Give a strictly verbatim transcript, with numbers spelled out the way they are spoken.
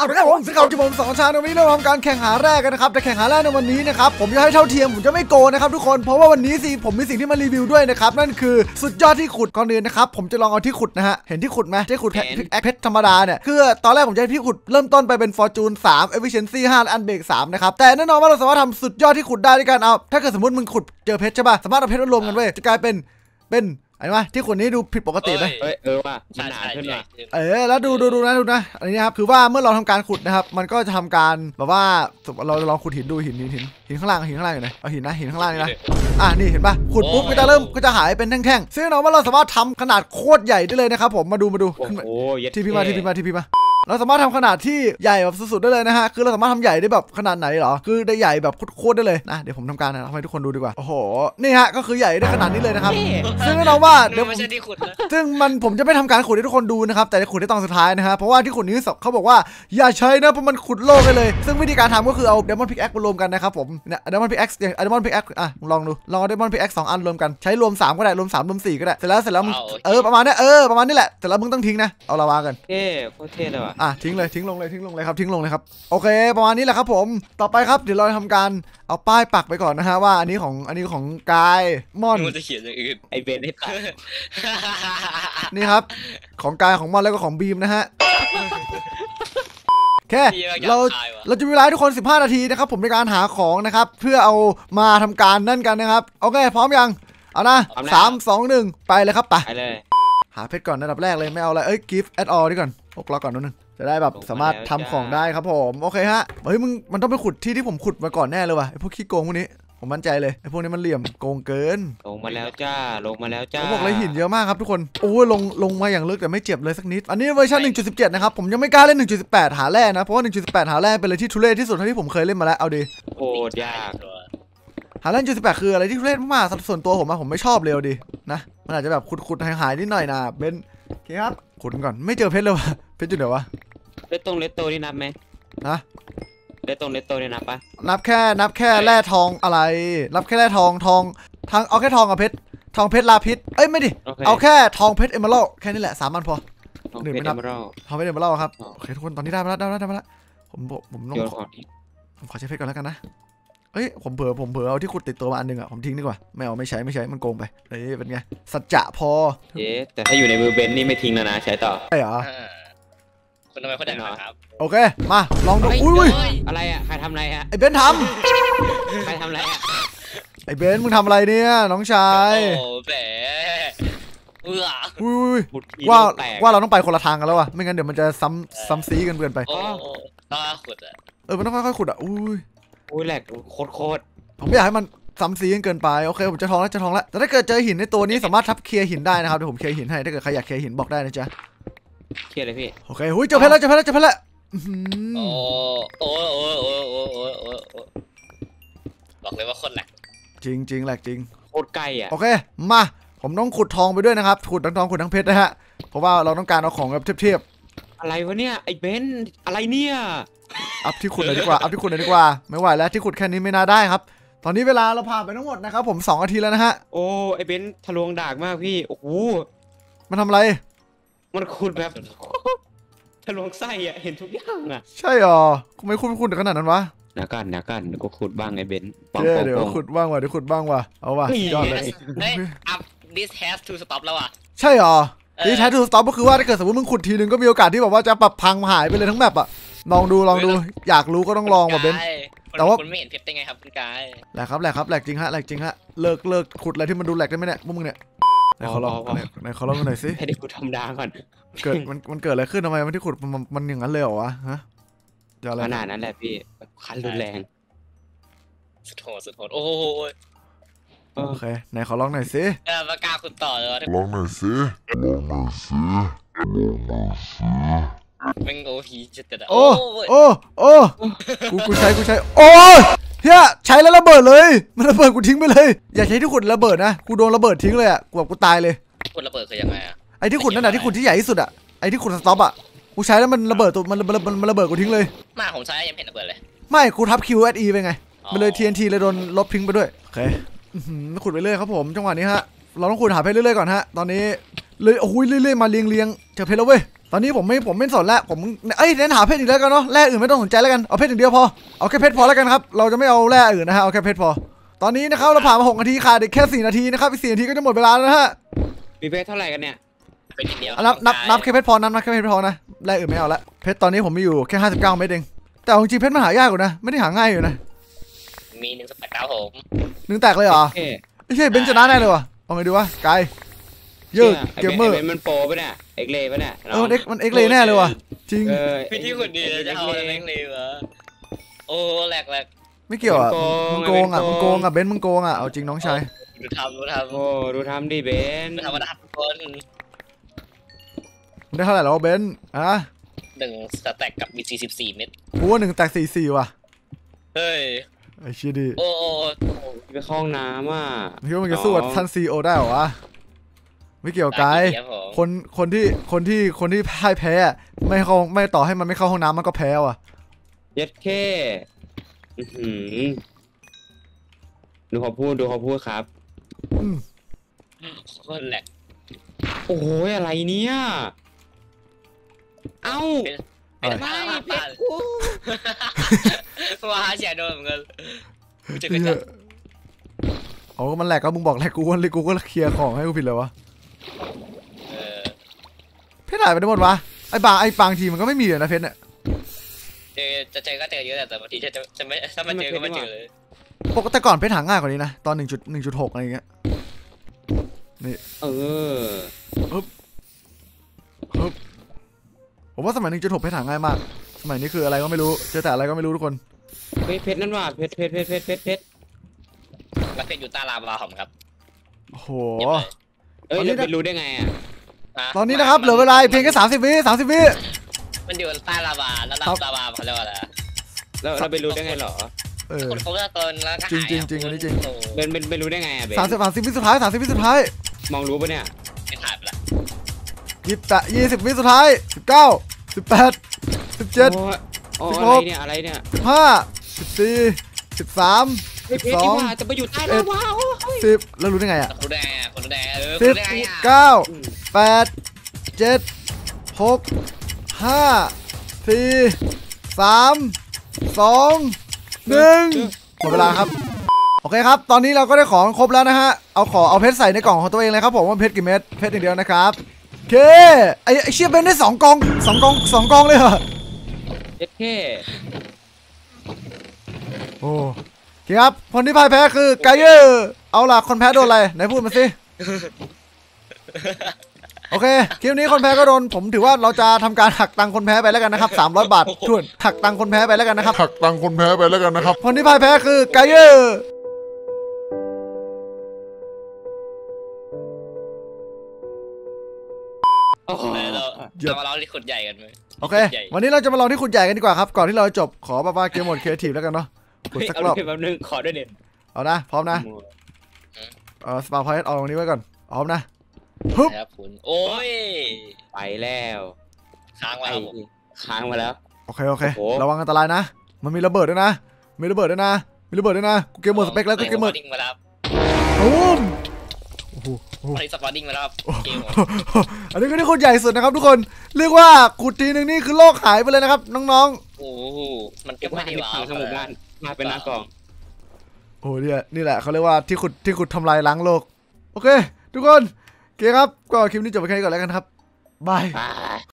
เอาละครับผมสิครับที่ผมสองชาในวันนี้เราทำการแข่งหาแร่กันนะครับแต่แข่งหาแร่ในวันนี้นะครับผมจะให้เท่าเทียมผมจะไม่โกงนะครับทุกคนเพราะว่าวันนี้สิผมมีสิ่งที่มารีวิวด้วยนะครับนั่นคือสุดยอดที่ขุดก่อนอื่นนะครับผมจะลองเอาที่ขุดนะฮะเห็นที่ขุดไหมที่ขุดเพชรธรรมดาเนี่ยคือตอนแรกผมจะให้ที่ขุดเริ่มต้นไปเป็นฟอร์จูนสาม efficiency ห้าและอันเบรกสามนะครับแต่แน่นอนว่าเราสามารถทำสุดยอดที่ขุดได้ด้วยกันเอาถ้าเกิดสมมติมึงขุดเจอเพชรใช่ป่ะสามารถเอาเพชรรวมกันเว้ยจะกลายเป็นเป็นไอ้ว่าที่คนนี้ดูผิดปกติไหมเออเออว่ะมันหนาขึ้นว่ะเออแล้วดูดูดูนะดูนะอันนี้นะครับคือว่าเมื่อเราทำการขุดนะครับมันก็จะทำการแบบว่าเราลองขุดหินดูหินหินหินหินข้างล่างหินข้างล่างอยู่ไหนเอาหินนะหินข้างล่างนี่นะอ่ะนี่เห็นปะขุดปุ๊บก็จะเริ่มก็จะหายเป็นแท่งๆซึ่งเราว่าเราสามารถทำขนาดโคตรใหญ่ได้เลยนะครับผมมาดูมาดูโอ้ยทีพีมาทีพีมาทีพีมาเราสามารถทำขนาดที่ใหญ่แบบสุดๆได้เลยนะฮะคือเราสามารถทำใหญ่ได้แบบขนาดไหนเหรอคือได้ใหญ่แบบโคตรได้เลยนะเดี๋ยวผมทำการนะทำให้ทุกคนดูดีกว่าโอ้โหนี่ฮะก็คือใหญ่ได้ขนาดนี้เลยนะครับซึ่งแน่นอนว่าเดี๋ยวซึ่งมันผมจะไม่ทำการขุดให้ทุกคนดูนะครับแต่จะขุดในตอนสุดท้ายนะฮะเพราะว่าที่ขุดนี้เขาบอกว่าอย่าใช้นะเพราะมันขุดโลกเลยซึ่งวิธีการทำก็คือเอาเดมอนพิกแอคมารวมกันนะครับผมเนี่ยเดมอนพิกแอคเดมอนพิกแอคอ่ะลองดูลองเอาเดมอนพิกแอคสองอันรวมกันใช้รวมสามก็ได้รวมสามรวมสี่ก็ได้เสร็จแล้วเสร็จแล้วมึงเออประมาณนี้เออประมาณนี้แหละเสร็จแล้วมึงต้องทิ้งนะเอาละวากันเท่โคตรเท่เลยว่ะอ่ะทิ้งเลยทิ้งลงเลยทิ้งลงเลยครับทิ้งลงเลยครับโอเคประมาณนี้แหละครับผมต่อไปครับเดี๋ยวเราทำการเอาป้ายปักไปก่อนนะฮะว่าอันนี้ของอันนี้ของกายม่อนมันจะเขียนอย่างอื่นไอเบนให้ตัดนี่ครับของกายของม่อนแล้วก็ของบีมนะฮะแค่เราเราจะมีเวลาทุกคนสิบห้านาทีนะครับผมในการหาของนะครับเพื่อเอามาทำการนั่นกันนะครับโอเคพร้อมยังเอานะสามสองหนึ่งไปเลยครับไปเลยหาเพชรก่อนอันดับแรกเลยไม่เอาอะไรเอ้ย give at all นี่ก่อนพกล็อกก่อนนิดนึงจะได้แบบสามารถทำของได้ครับผมโอเคฮะเฮ้ยมึงมันต้องไปขุดที่ที่ผมขุดมาก่อนแน่เลยว่ะไอพวกขี้โกงพวกนี้ผมมั่นใจเลยไอพวกนี้มันเหลี่ยมโกงเกินลงมาแล้วจ้าลงมาแล้วจ้าผมบอกเลยหินเยอะมากครับทุกคนโอ้ยลงลงมาอย่างลึกแต่ไม่เจ็บเลยสักนิดอันนี้เวอร์ชัน หนึ่งจุดสิบเจ็ด นะครับผมยังไม่กล้าเล่น หนึ่งจุดสิบแปด หาแร่นะเพราะว่า หนึ่งจุดสิบแปด หาแร่เป็นอะไรที่ทุเรศที่สุดเท่าที่ผมเคยเล่นมาแล้วเอาดิโคตรยากหาแร่ หนึ่งจุดสิบแปด คืออะไรที่ทุเรศมากๆส่วนตัวผมอะผมไม่ชอบเลยดินะมันอาจจะแบบขุดๆหายๆนิดหน่อยนะเบนโอเคครับขุดก่อนไม่เจอเพชรเลยว่ะเพชรอยู่ไหนวะเลตตงเลตโตนี่นับไหมนะเลตตงเลตโตนี่นับปะนับแค่นับแค่แร่ทองอะไรนับแค่แร่ทองทองทางเอาแค่ทองกับเพชรทองเพชรลาพิษเอ้ยไม่ดิเอาแค่ทองเพชรเอเมอรัลด์แค่นี้แหละสามอันพอหนึ่งไม่นับทองเพชรเอเมอรัลด์ครับโอเคทุกคนตอนนี้ได้มาแล้วได้มาแล้วได้มาแล้วผมผมต้องผมขอใช้เพชรก่อนแล้วกันนะเอ้ยผมเผลอผมเผลอเอาที่ขุดติดตัวมาอันนึงอ่ะผมทิ้งดีกว่าไม่เอาไม่ใช้ไม่ใช้มันโกงไปเอ้ยเป็นไงสัจจะพอเอ๊ะแต่ถ้าอยู่ในมือเบนนี่ไม่ทิ้งแล้วนะใช้ต่อใช่เหรอคุณทำไมเขาได้ครับโอเคมาลองดูอุ้ยอะไรอ่ะใครทำอะไรฮะไอเบนทำใครทำอะไรอ่ะไอเบนมึงทำอะไรเนี่ยน้องชายโอ้แหมเอื้ออุ้ยว่าว่าเราต้องไปคนละทางกันแล้ววะไม่งั้นเดี๋ยวมันจะซ้ำซ้ำซีกันเกินไปโอ้ต้องขุดอ่ะเออมันต้องค่อยๆขุดอ่ะอุ้ยอุ้ยแหลกโคตรโคตรผมไม่อยากให้มันซ้ำซีกันเกินไปโอเคผมจะทองแล้วจะทองแล้วแต่ถ้าเกิดเจอหินในตัวนี้สามารถทับเคลียร์หินได้นะครับเดี๋ยวผมเคลียร์หินให้ถ้าเกิดใครอยากเคลียร์หินบอกได้นะจ๊ะเคลียร์เลยพี่โอเคหุ้ยเจอเพชรแล้วเจอเพชรแล้วเจอเพชรแล้วโอ้โอ้โอ้โอ้โอ้โอ้โอ้โอ้บอกเลยว่าคนแหลกจริงจริงแหลกจริงโคตรไกลอ่ะโอเคมาผมต้องขุดทองไปด้วยนะครับขุดทั้งทองขุดทั้งเพชรนะฮะเพราะว่าเราต้องการเอาของแบบเทียบๆอะไรวะเนี่ยไอ้เบนอะไรเนี่ยอัพที่ขุดเลยดีกว่าอัพที่ขุดเลยดีกว่าไม่ไหวแล้วที่ขุดแค่นี้ไม่น่าได้ครับตอนนี้เวลาเราผ่านไปทั้งหมดนะครับผมสองนาทีแล้วนะฮะโอ้ไอ้เบนทะลวงดากมากพี่โอ้โหมันทำอะไรมันขุดแบบทะลวงไส้อะเห็นทุกอย่างอะใช่หรอกูไม่ขุดไม่ขุดขนาดนั้นวะเดี๋ยวกันเดี๋ยวกันก็ขุดบ้างไอ้เบนเดี๋ยวขุดบ้างว่ะเดี๋ยวขุดบ้างว่ะเอาว่ะยอดเลยเฮ้ย up this has to stop แล้วอ่ะใช่หรอที่แท้ทูสต็อปก็คือว่าถ้าเกิดสมมติมึงขุดทีนึงก็มีโอกาสที่แบบว่าจะปรับพังหายไปเลยทั้งแมปอะลองดูลองดูอยากรู้ก็ต้องลองแบบเบนแต่ว่าคุณไม่เห็นเพชรได้ไงครับคุณกายแหลกครับแหลกครับแหลกจริงฮะแหลกจริงฮะเลิกเลิกขุดอะไรที่มันดูแหลกได้ไหมเนี่ยพวกมึงเนี่ยไหนขอลองไหนขอลองกันหน่อยสิให้ได้ขุดธรรมดาก่อนเกิดมันมันเกิดอะไรขึ้นทำไมมันที่ขุดมันมันอย่างนั้นเลยเหรอวะฮะจะอะไรขนาดนั้นแหละพี่คันรุนแรงสุดโหดสุดโหดโอ้โหโอเคไหนขอลองหน่อยสิเออปากกาขุดต่อเลยลองหน่อยสิลองหน่อยสิลองหน่อยสิมันโอพีจะแต่โอ้โอ้โอ้กูกูใช้กูใช้โอ้เฮียใช้แล้วระเบิดเลยมันระเบิดกูทิ้งไปเลยอย่าใช้ที่ขุดระเบิดนะกูโดนระเบิดทิ้งเลยอ่ะกูแบบกูตายเลยขุดระเบิดคือยังไงอ่ะไอ้ที่ขุดนั่นแหละที่ขุดที่ใหญ่ที่สุดอ่ะไอ้ที่ขุดสต็อปอ่ะกูใช้แล้วมันระเบิดตัวมันมันระเบิดกูทิ้งเลยมาผมใช้ยังเห็นระเบิดเลยไม่กูทับ คิว เอส อี ไปไงมันเลย ที เอ็น ที เลยโดนลบทิ้งไปด้วยโอเคขุดไปเรื่อยครับผมจังหวะนี้ฮะเราต้องขุดหาเพชรเรื่อยๆก่อนฮะตอนนี้เลยโอ้ยเรื่อยๆมาเรียงๆเจอเพชรแล้วเว้ยตอนนี้ผมไม่ผมไม่สนแล้วผมเอ้ยเน้นหาเพชรอีกแล้วกันเนาะแร่อื่นไม่ต้องสนใจแล้วกันเอาเพชรอย่างเดียวพอเอาแค่เพชรพอแล้วกันครับเราจะไม่เอาแร่อื่นนะฮะเอาแค่เพชรพอตอนนี้นะครับเราผ่านมาหกนาทีขาดอีกแค่สี่นาทีนะครับอีกสี่นาทีก็จะหมดเวลาแล้วนะฮะมีเพชรเท่าไหร่กันเนี่ยเป็นนิดเดียวนับนับนับแค่เพชรพอนับนับแค่เพชรพอนะแร่อื่นไม่เอาละเพชรตอนนี้ผมมีอยู่แค่ห้าสิบเก้าเม็ดเองแต่จริงๆเพชรมันหายากกว่านะไม่ได้หาง่ายอยู่นะมีหนึ่งสแต็กครับผมหนึ่งแตกเลยเหรอเอ๊ะไม่ใช่เบนชนะแน่เลยวะเอาไงดีวะกายเยอะเกมเมอร์ไอ้เบนมันโปรปะเนี่ยเอ็กเลปะเนี่ยเออเอ็กมันเอ็กเลยแน่เลยวะจริงเออพี่ที่คนดีจะเอาอะไรเล็กๆวะโอ้แหลกแหลกไม่เกี่ยวอ่ะมึงโกงอ่ะมึงโกงอ่ะเบนมึงโกงอ่ะเอาจริงน้องชายดูทำดูทำโอ้ดูทำดิเบนดูทำมาดับทุกคนได้เท่าไหร่แล้วเบนอ่ะหนึ่งสแต็กกับมีสี่สิบสี่เม็ดกูว่าหนึ่งแตกสี่สี่ว่ะเฮ้ยไอ้เชี่ยดิโอ้โอ้ไปเข้าห้องน้ำอ่ะคิดว่ามันจะสู้กับท่านซีโอได้เหรอวะไม่เกี่ยวกายคนคนที่คนที่คนที่พ่ายแพ้อะไม่เข้าไม่ต่อให้มันไม่เข้าห้องน้ำมันก็แพ้ว่ะเย็ดแค่อื้อหือดูเขาพูดดูเขาพูดครับอืมคนแหลกโอ้ยอะไรเนี่ยเอ้าเป็นไม่เพชรกูว่าเสียโดนเหมือนกันกูจะกระเหี้จัยดเอาก็มันแหลกก็มึงบอกแหลกกูก็เลยกูก็เคลียร์ของให้กูผิดเลยวะเออเพชรหายไปได้หมดวะไอ้บางไอ้บางทีมันก็ไม่มีเลยนะเพชรเนี่ยเจอจะเจอก็เจอเยอะแต่บางทีจะจะไม่ถ้ามันเจอก็ไม่เจอเลยปกติก่อนเพชรหาง่ายกว่านี้นะตอนหนึ่งจุดหนึ่งจุดหกอะไรอย่างเงี้ยนี่เออผมว่าสมัยหนึ่งจุดหกเพชรหาง่ายมากสมัยนี้คืออะไรก็ไม่รู้เจอแต่อะไรก็ไม่รู้ทุกคนเฮ้ยเพชรนั่นว่ะเพชรเพชรเพชรเพชรเพชรเพชรแล้วเพชรอยู่ใต้ลาวาผมครับโอ้โหเอ้ยตอนนี้เราไปรู้ได้ไงอ่ะตอนนี้นะครับเหลือเวลาเพียงแค่สามสิบวิสามสิบวิมันอยู่ใต้ลาวาแล้วลาวาเขาเรียกว่าอะไรแล้วเราไปรู้ได้ไงเหรอเออคนเขาจะตนแล้วก็จริงๆจริงๆอันนี้จริงเบนเบนเบนรู้ได้ไงอ่ะเบนสามสิบสามสิบวิสุดท้ายสามสิบวิสุดท้ายมองรู้ปะเนี่ยไม่ถ่ายไปละยี่สิบแปดยี่สิบวิสุดท้ายสิบเก้าสิบแปดสิบเจ็ดโอ้ยโอ้สิบอะหไรกเนี่ยอะไรเนี่ยสิบห้าสิบสี่สิบสามเฮ้ยเพชรสที่องว่าจะไปอยู่ใต้ลาวาโอ้ยสิบแล้วรู้ได้ไงอ่ะคนแดงคนแดงเออคสิบนแดงอ่ะเก้าแปดเจ็ดหกห้าสี่สามสองหนึ่งหมดเวลาครับโอเคครับตอนนี้เราก็ได้ของครบแล้วนะฮะเอาของเอาเพชรใส่ในกล่องของตัวเองเลยครับผมว่าเพชรกี่เม็ดเพชรอย่างเดียวนะครับโอเคไอไอเชียเบนได้สองกองสองกองสองกองเลยเหรอเพชรแค่โอ้โอเคครับคนที่พ่ายแพ้คือไกเยอร์เอาล่ะคนแพ้โดนอะไรไหนพูดมาสิโอเคคลิปนี้คนแพ้ก็โดนผมถือว่าเราจะทำการหักตังค์คนแพ้ไปแล้วกันนะครับสามร้อยบาททวนหักตังค์คนแพ้ไปแล้วกันนะครับหักตังค์คนแพ้ไปแล้วกันนะครับคนที่พ่ายแพ้คือไกเยอร์เราจะมาเล่าที่ขุดใหญ่กันไหมโอเควันนี้เราจะมาลองที่ขุดใหญ่กันดีกว่าครับก่อนที่เราจะจบขอแบบว่าเกมโหมดครีเอทีฟแล้วกันเนาะขุดเฮ้ยสักเอารอบเลยแป๊บนึงขอด้วยเด็ดเอานะพร้อมนะเออสปาร์พอยต์เอาตรงนี้ไว้ก่อนพร้อมนะฮึบครับคุณโอ้ยไปแล้วค้างไว้ไอ้ครับผมค้างมาแล้วโอเคโอเคโอ้โหระวังอันตรายนะ มันมีระเบิดด้วยนะมีระเบิดด้วยนะมีระเบิดด้วยนะกูเกมโหมดสเปคแล้วกูเกมโหมดดิ้งมาแล้วตูมโอ้โหโอ้โหตอนนี้สปอร์ติ้งมาแล้วเกมอันนี้ก็ที่ขุดใหญ่สุดนะครับทุกคนเรียกว่าขุดทีนึงนี่คือโลกหายไปเลยนะครับน้องโอ้โหมันเก็ก็บไม่ไว้ได้ในว้าถังวสมุดบ้านมาเป็นหน้ากล่องๆโอ้โหเนี่ยนี่แหละเขาเรียกว่าที่ขุดที่ขุดทำลายล้างโลกโอเค ทุกคนโอเคครับก็คลิปนี้จบไปแค่นี้ก่อนแล้วกันครับบายไป